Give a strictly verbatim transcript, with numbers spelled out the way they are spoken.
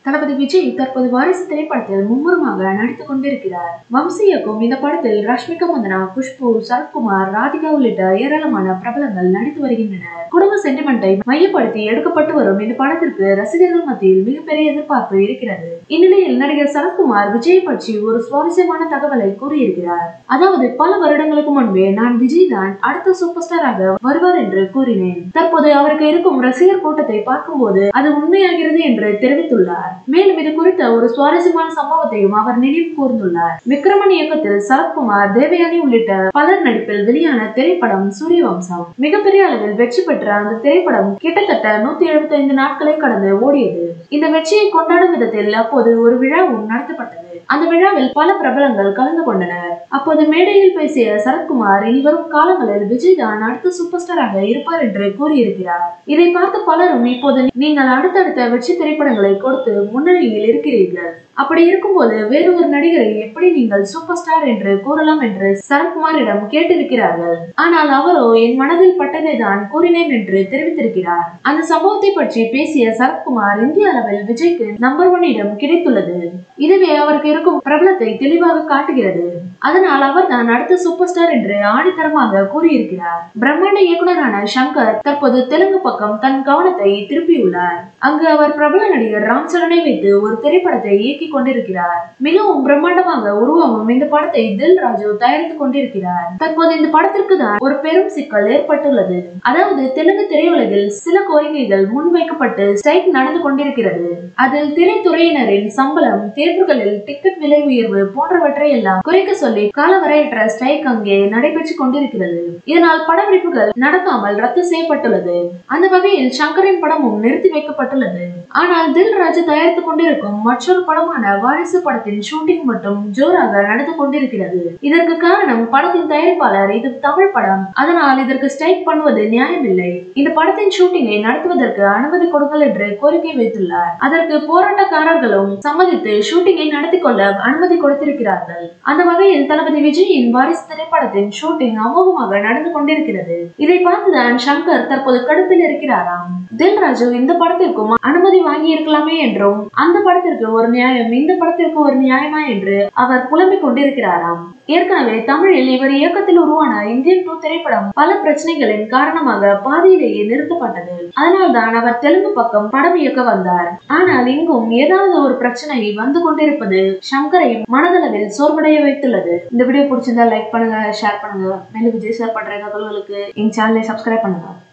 தளபதி விஜய் தற்போது வாரிசு திரைப்படத்தில் மும்முரமாக நடித்துக் கொண்டிருக்கிறார். வம்சி இயக்கும் இந்த படத்தில் ரஷ்மிகா மந்தனா, குஷ்பு, சரத்குமார், ராதிகா உள்ளிட்ட ஏராளமான பிரபலங்கள் நடித்து வருகின்றனர். குடும்ப சென்டிமெண்டை மையப்படுத்தி எடுக்கப்பட்டு வரும் இந்த படத்திற்கு ரசிகர்கள் மத்தியில் மிகப்பெரிய எதிர்பார்ப்பு இருக்கிறது. இந்நிலையில் நடிகர் சரத்குமார் விஜய் பற்றி ஒரு சுவாரஸ்யமான தகவலை கூறியிருக்கிறார். அதாவது, பல வருடங்களுக்கு முன்பே நான் விஜய் தான் அடுத்த சூப்பர் ஸ்டாராக வருவார் என்று கூறினேன். தற்போது அவருக்கு இருக்கும் ரசிகர் கூட்டத்தை பார்க்கும்போது அது உண்மையாகிறது என்று தெரிவித்துள்ளார். மேலும் இது குறித்த ஒரு சுவாரஸ்யமான சம்பவத்தையும் அவர் நினைவு கூர்ந்துள்ளார். விக்ரமன் இயக்கத்தில் சரத்குமார், தேவயானி உள்ளிட்ட பலர் நடிப்பில் வெளியான திரைப்படம் சூரியவம்சம். மிகப்பெரிய அளவில் வெற்றி பெற்ற அந்த திரைப்படம் கிட்டத்தட்ட நூத்தி எழுபத்தி ஐந்து நாட்களை கடந்து ஓடியது. இந்த வெற்றியை கொண்டாடும் விதத்தில் அப்போது ஒரு விழாவும் நடத்தப்பட்டது. அந்த விழாவில் பல பிரபலங்கள் கலந்து கொண்டனர். அப்போது மேடையில் பேசிய சரத்குமார், இனிவரும் காலங்களில் விஜய் தான் அடுத்த சூப்பர் ஸ்டாராக இருப்பார் என்று கூறியிருக்கிறார். இதை பார்த்து பலரும், இப்போது நீங்கள் அடுத்தடுத்த வெற்றி திரைப்படங்களை கொடுத்து முன்னணியில் இருக்கிறீர்கள். அப்படி இருக்கும்போது வேறு ஒரு நடிகரை எப்படி நீங்கள் சூப்பர் ஸ்டார் என்று கூறலாம் என்று சரத்குமாரிடம் கேட்டிருக்கிறார்கள். ஆனால் அவரோ என் மனதில் பட்டதை தான் கூறினேன் என்று தெரிவித்திருக்கிறார். அந்த சம்பவத்தை பற்றி பேசிய சரத்குமார், இந்திய அளவில் விஜய்க்கு நம்பர் ஒன் இடம் கிடைத்துள்ளது. இதுவே அவருக்கு இருக்கும் பிரபலத்தை தெளிவாக காட்டுகிறது. அதனால் அவர் தான் அடுத்த சூப்பர் ஸ்டார் என்று ஆணித்தரமாக கூறியிருக்கிறார். பிரம்மாண்ட இயக்குனரான சங்கர் தற்போது தெலுங்கு பக்கம் தன் கவனத்தை திருப்பியுள்ளார். அங்கு அவர் பிரபல நடிகர் ராம் சரனை வைத்து ஒரு திரைப்படத்தை இயக்கி கொண்டிருக்கிறார். மிகவும் பிரம்மாண்டமாக உருவாகும் இந்த படத்தை தில் ராஜு தயாரித்துக் கொண்டிருக்கிறார். தற்போது இந்த படத்திற்கு தான் ஒரு பெரும் சிக்கல் ஏற்பட்டுள்ளது. அதாவது, தெலுங்கு திரையுலகில் சில கோரிக்கைகள் முன்வைக்கப்பட்டு ஸ்ட்ரைக் நடந்து கொண்டிருக்கிறது. அதில் திரைத்துறையினரின் சம்பளம், தேர்வுகளில் டிக்கெட் விலை உயர்வு போன்றவற்றை எல்லாம் குறைக்க சொல்லி காலவரையற்ற ஸ்ட்ரைக் அங்கே நடைபெற்றுக் கொண்டிருக்கிறது. இதனால் படப்பிடிப்புகள் நடக்காமல் ரத்து செய்யப்பட்டுள்ளது. அந்த வகையில் சங்கரின் படமும் நிறுத்தி வைக்கப்பட்டுள்ளது. ஆனால் தில் ராஜு தயாரித்துக் கொண்டிருக்கும் மற்றொரு படமான வாரிசு படத்தின் ஷூட்டிங் மட்டும் ஜோராக நடந்து கொண்டிருக்கிறது. இதற்கு காரணம் படத்தின் தயாரிப்பாளர், இது தமிழ் படம், அதனால் இதற்கு ஸ்ட்ரைக் பண்ணுவது நியாயமில்லை. இந்த படத்தின் ஷூட்டிங்கை நடத்துவதற்கு அனுமதி கொடுங்கள் என்று கோரிக்கை வைத்துள்ளார். அதற்கு போராட்டக்காரர்களும் சம்மதித்து ஷூட்டிங்கை நடத்தி கொள்ள அனுமதி கொடுத்திருக்கிறார்கள். அந்த வகையில் தளபதி விஜயின் வாரிசு திரைப்படத்தின் ஷூட்டிங் அமோகமாக நடந்து கொண்டிருக்கிறது. இதை பார்த்துதான் சங்கர் தற்போது கடுப்பில் இருக்கிறாராம். தில் ராஜு இந்த படத்திற்கும் அனுமதி வாங்கி இருக்கலாமே என்றும், அந்த படத்திற்கு ஒரு நியாயம், இந்த படத்திற்கு ஒரு நியாயமா என்று அவர் புலம்பிக் கொண்டிருக்கிறாராம். ஏற்கனவே தமிழில் இவர் இயக்கத்தில் உருவான இந்தியன் டூ திரைப்படம் பல பிரச்சனைகளின் காரணமாக பாதியிலேயே நிறுத்தப்பட்டது. அதனால்தான் அவர் தெலுங்கு பக்கம் படம் இயக்க வந்தார். ஆனால் இங்கும் ஏதாவது ஒரு பிரச்சனை வந்து கொண்டிருப்பது சங்கரை மனதளவில் சோர்வடைய வைத்துள்ளது. இந்த வீடியோ பிடிச்சிருந்தா லைக் பண்ணுங்க, ஷேர் பண்ணுங்க. மேலும் விஜய் சார் பண்ற தகவல்களுக்கு எங்க சேனலை சப்ஸ்கிரைப் பண்ணுங்க.